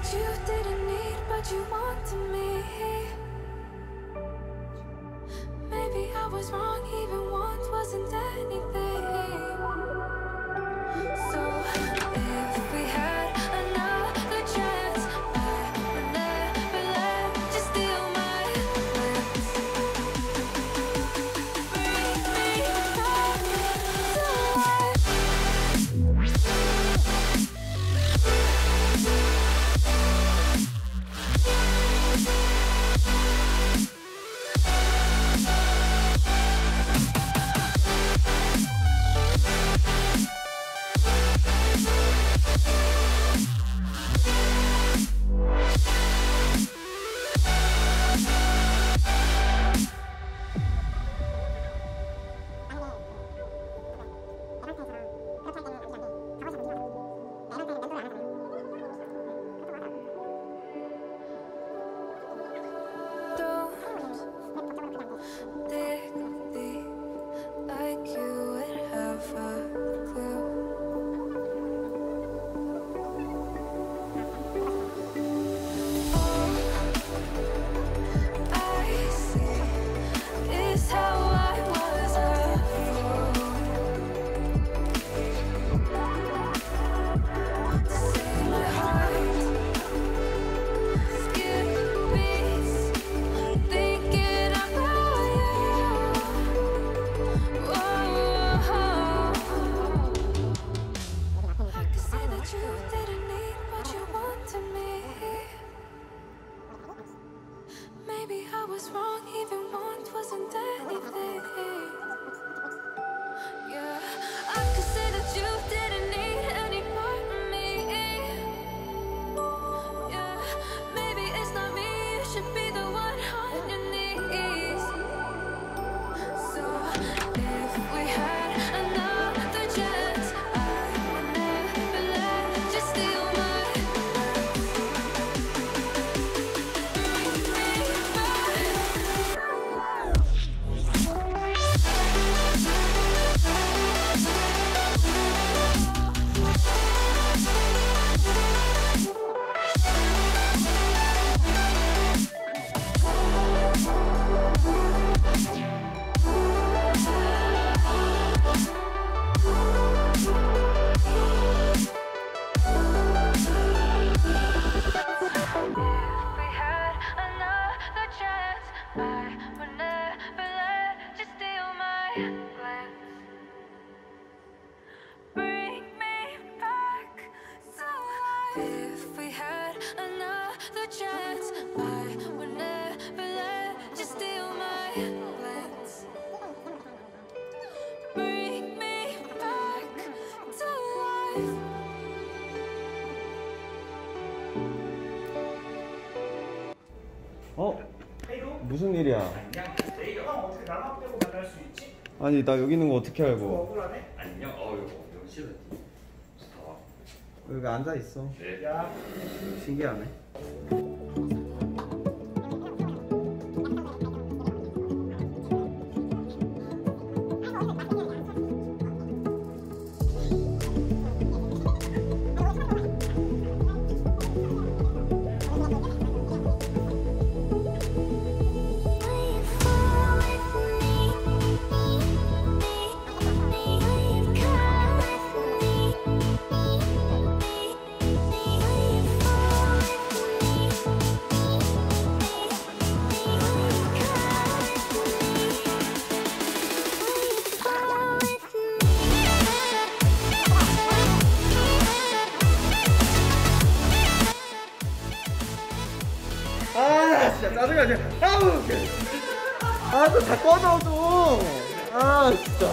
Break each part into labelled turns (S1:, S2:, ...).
S1: that you didn't need, but you wanted me. Maybe I was wrong, even once wasn't anything. So if we had another chance, I would never let you steal my lips. Bring me back to life. Maybe I was wrong, even once wasn't anything. Yeah, I could say that you didn't need any part of me. Yeah, maybe it's not me, you should be the one on your knees. So if we had another chance, I would never let you steal my
S2: 무슨 일이야?
S3: 어떻게 나만 빼고 만날 수 있지?
S2: 아니 나 여기 있는 거 어떻게 알고?
S3: 억울하네?
S4: 안녕. 이거 싫어.
S2: 여기 앉아 있어.
S4: 네.
S3: 야,
S2: 신기하네. 진짜 짜증나 진짜. 아우 너 다 꺼져 좀. 진짜.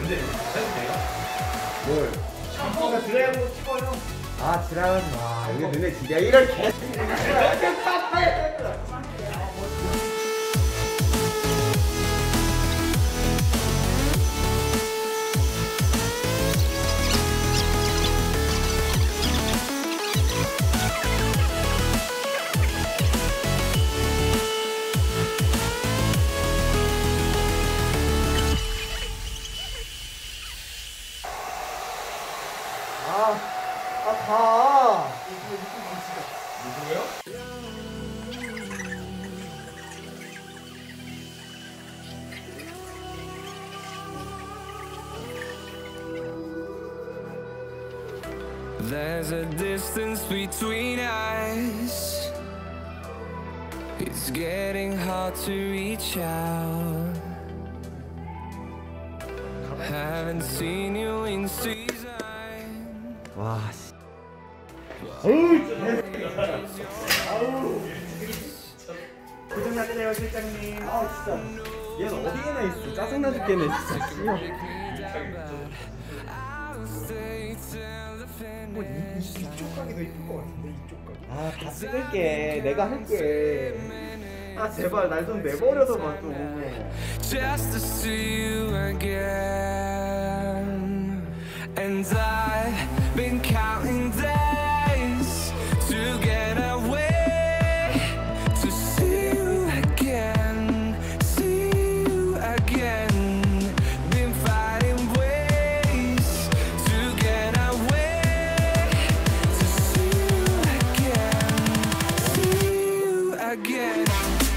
S2: 뭘?
S3: 샴푸가 드라이브로 찍어요.
S2: 아 지랄하지 마. 여기 눈에 지려 이런 개. 가.
S4: There's a distance between us. It's getting hard to reach out. Haven't seen you in season.
S2: 와 씨.
S3: 고생하세요 실장님.
S2: 아 진짜. 얘는 어디에나 있어. 짜증나 죽겠네 진짜. 씨발.
S3: 이쪽 가게도 이쁠 것 같은데 이쪽 가게.
S2: 아 다 찍을게. 내가 할게. 아 제발 날 좀 내버려둬 봐 좀.
S4: Just to see you again. And I've been counting days to get away, to see you again, see you again. Been finding ways to get away, to see you again, see you again.